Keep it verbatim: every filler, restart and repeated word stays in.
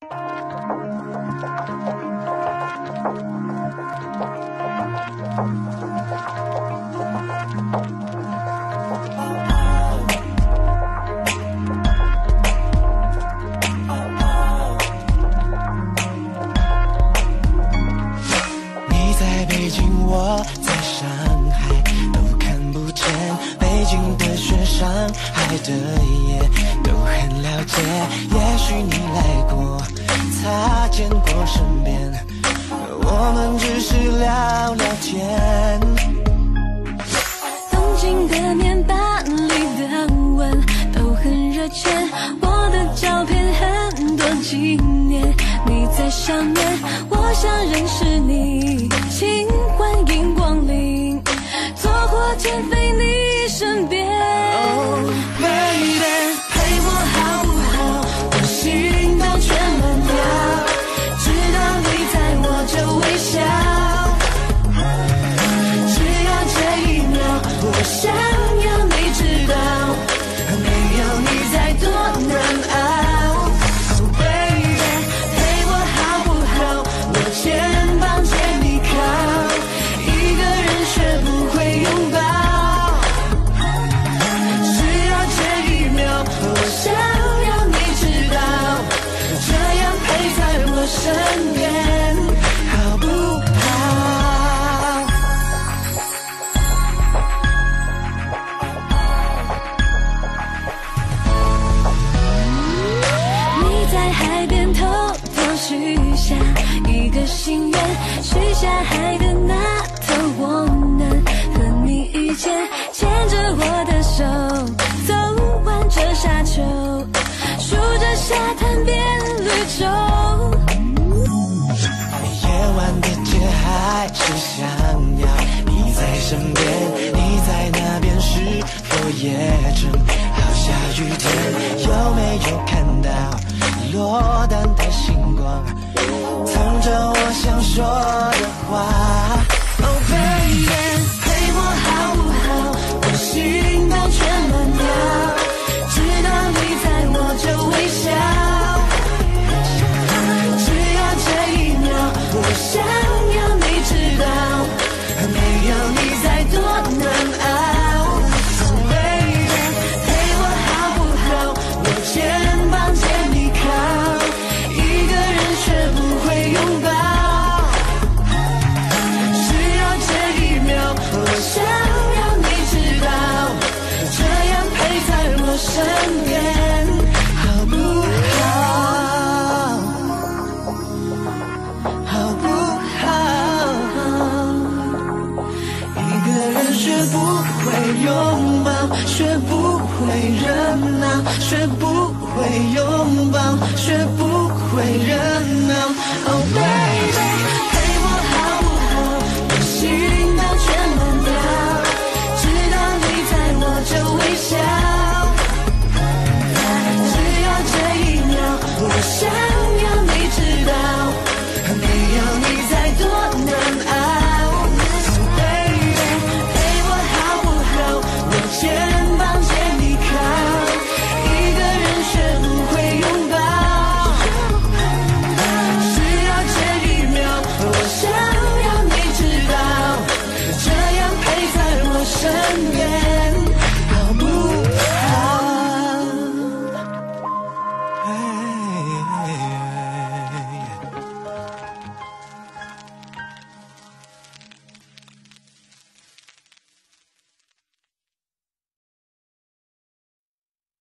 你在北京，我在上海，都看不见北京的雪，上海的夜都很了解。也许你来过，擦肩过身边，我们只是聊聊天。 东京的面，巴黎的吻都很热切，我的照片很多纪念，你在上面，我想认识你，请欢迎光临，坐火箭飞你身边。 Oh baby， 陪我好不好？我心都全乱掉，直到你在我就微笑。只要这一秒，我想要你知道，没有你在多难熬。Oh baby， 陪我好不好？我肩膀借你靠，一个人学不会拥抱。只要这一秒，我想要你知道，这样陪在我身边，好不好？ 你在海边偷偷许下一个心愿，许下海的那头，我能和你遇见，牵着我的手，走完这沙丘，数着沙滩边绿洲。 夜晚的街还是想要你在身边，你在那边是否也正好下雨天？有没有看到落单的星光，藏着我想说的话？ Oh baby， 陪我好不好？我心都全乱掉，直到你在我就微笑。只要这一秒，我想要你知道，没有你在多难熬。Oh baby， 陪我好不好？我肩膀借你靠，一个人学不会拥抱。只要这一秒，我想要你知道，这样陪在我身边，好不好？好不好？一个人学不会拥抱，学不会热闹，学不会拥抱，学不会热